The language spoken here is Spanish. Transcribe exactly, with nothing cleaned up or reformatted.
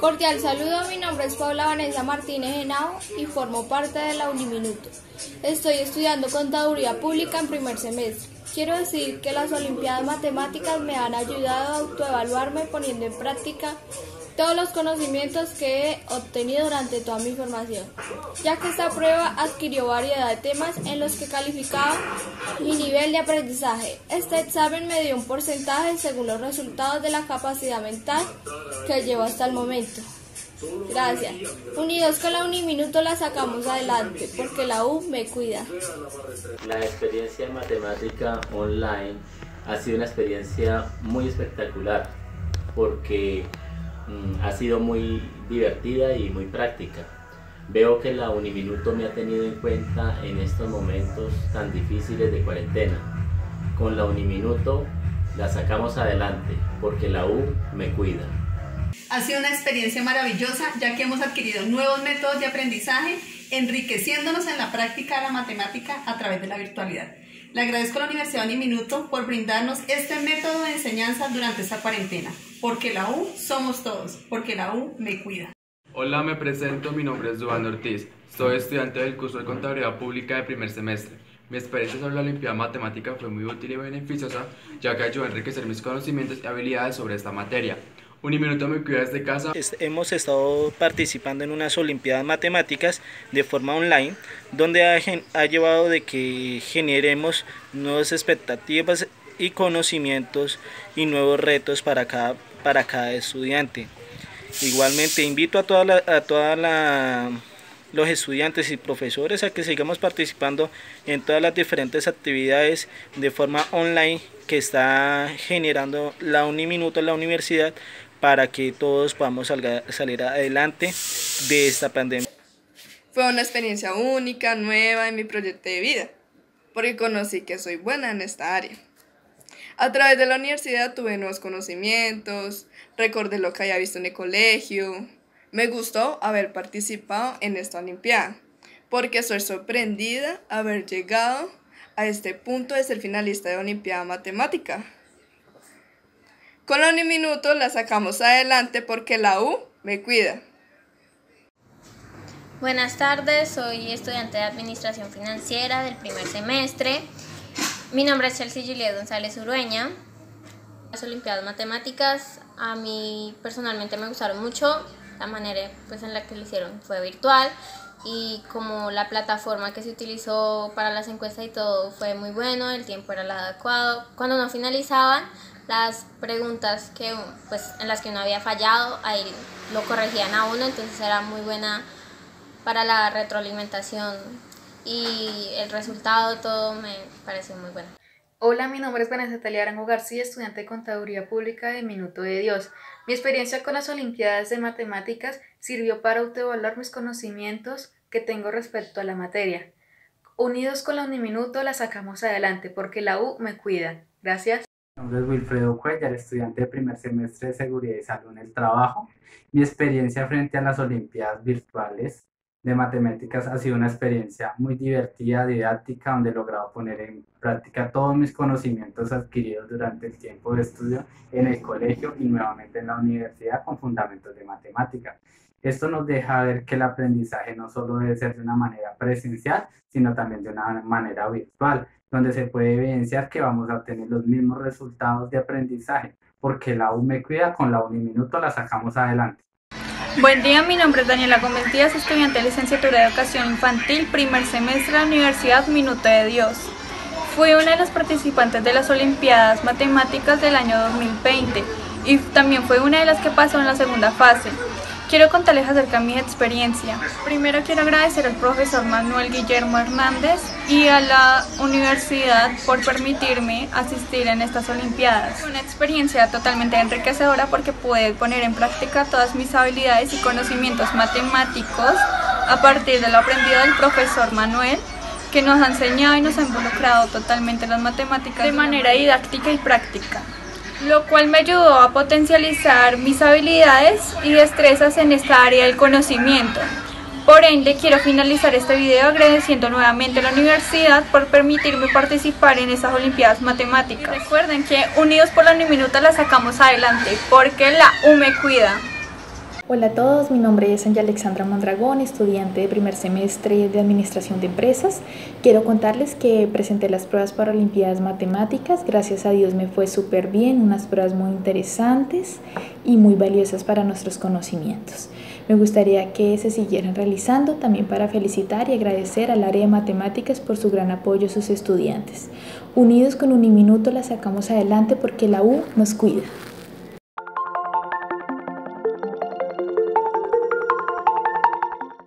Cordial saludo, mi nombre es Paula Vanessa Martínez Henao y formo parte de la Uniminuto. Estoy estudiando Contaduría Pública en primer semestre. Quiero decir que las Olimpiadas Matemáticas me han ayudado a autoevaluarme poniendo en práctica todos los conocimientos que he obtenido durante toda mi formación, ya que esta prueba adquirió variedad de temas en los que calificaba mi nivel de aprendizaje. Este examen me dio un porcentaje según los resultados de la capacidad mental que llevo hasta el momento. Gracias. Unidos con la Uniminuto la sacamos adelante, porque la U me cuida. La experiencia en matemática online ha sido una experiencia muy espectacular, porque ha sido muy divertida y muy práctica. Veo que la Uniminuto me ha tenido en cuenta en estos momentos tan difíciles de cuarentena. Con la Uniminuto la sacamos adelante porque la U me cuida. Ha sido una experiencia maravillosa, ya que hemos adquirido nuevos métodos de aprendizaje, enriqueciéndonos en la práctica de la matemática a través de la virtualidad. Le agradezco a la Universidad Uniminuto por brindarnos este método de enseñanza durante esta cuarentena. Porque la U somos todos, porque la U me cuida. Hola, me presento, mi nombre es Duván Ortiz. Soy estudiante del curso de Contaduría Pública de primer semestre. Mi experiencia sobre la Olimpiada Matemática fue muy útil y beneficiosa, ya que ayudó a enriquecer mis conocimientos y habilidades sobre esta materia. Uniminuto me cuida desde casa. Hemos estado participando en unas Olimpiadas Matemáticas de forma online, donde ha, ha llevado de que generemos nuevas expectativas y conocimientos y nuevos retos para cada, para cada estudiante. Igualmente invito a toda la, a toda la, los estudiantes y profesores a que sigamos participando en todas las diferentes actividades de forma online que está generando la Uniminuto en la universidad, para que todos podamos salga, salir adelante de esta pandemia. Fue una experiencia única, nueva en mi proyecto de vida, porque conocí que soy buena en esta área. A través de la universidad tuve nuevos conocimientos, recordé lo que había visto en el colegio. Me gustó haber participado en esta Olimpiada, porque soy sorprendida haber llegado a este punto de ser finalista de Olimpiada Matemática. Con la Uniminuto la sacamos adelante porque la U me cuida. Buenas tardes, soy estudiante de Administración Financiera del primer semestre. Mi nombre es Chelsea Juliet González Urueña. Las Olimpiadas Matemáticas a mí personalmente me gustaron mucho. La manera pues, en la que lo hicieron fue virtual, y como la plataforma que se utilizó para las encuestas y todo fue muy bueno, el tiempo era el adecuado. Cuando no finalizaban, las preguntas que, pues, en las que uno había fallado, ahí lo corregían a uno, entonces era muy buena para la retroalimentación y el resultado, todo me pareció muy bueno. Hola, mi nombre es Vanessa Talia Arango García, estudiante de Contaduría Pública de Minuto de Dios. Mi experiencia con las Olimpiadas de Matemáticas sirvió para autoevaluar mis conocimientos que tengo respecto a la materia. Unidos con la Uniminuto la sacamos adelante porque la U me cuida. Gracias. Mi nombre es Wilfredo Cuellar, estudiante de primer semestre de Seguridad y Salud en el Trabajo. Mi experiencia frente a las Olimpiadas virtuales de Matemáticas ha sido una experiencia muy divertida, didáctica, donde he logrado poner en práctica todos mis conocimientos adquiridos durante el tiempo de estudio en el colegio y nuevamente en la universidad con fundamentos de matemáticas. Esto nos deja ver que el aprendizaje no solo debe ser de una manera presencial, sino también de una manera virtual, donde se puede evidenciar que vamos a obtener los mismos resultados de aprendizaje, porque la U me cuida, con la Uniminuto la sacamos adelante. Buen día, mi nombre es Daniela Gómez Díaz, estudiante de licenciatura de Educación Infantil, primer semestre de la Universidad Minuto de Dios. Fui una de las participantes de las Olimpiadas Matemáticas del año dos mil veinte y también fue una de las que pasó en la segunda fase. Quiero contarles acerca de mi experiencia. Primero quiero agradecer al profesor Manuel Guillermo Hernández y a la universidad por permitirme asistir en estas Olimpiadas. Fue una experiencia totalmente enriquecedora porque pude poner en práctica todas mis habilidades y conocimientos matemáticos a partir de lo aprendido del profesor Manuel, que nos ha enseñado y nos ha involucrado totalmente en las matemáticas de manera didáctica y práctica, lo cual me ayudó a potencializar mis habilidades y destrezas en esta área del conocimiento. Por ende, quiero finalizar este video agradeciendo nuevamente a la universidad por permitirme participar en estas Olimpiadas Matemáticas. Recuerden que unidos por la Uniminuto la sacamos adelante, porque la U me cuida. Hola a todos, mi nombre es Angela Alexandra Mondragón, estudiante de primer semestre de Administración de Empresas. Quiero contarles que presenté las pruebas para Olimpiadas Matemáticas, gracias a Dios me fue súper bien, unas pruebas muy interesantes y muy valiosas para nuestros conocimientos. Me gustaría que se siguieran realizando también para felicitar y agradecer al área de matemáticas por su gran apoyo a sus estudiantes. Unidos con Uniminuto la sacamos adelante porque la U nos cuida.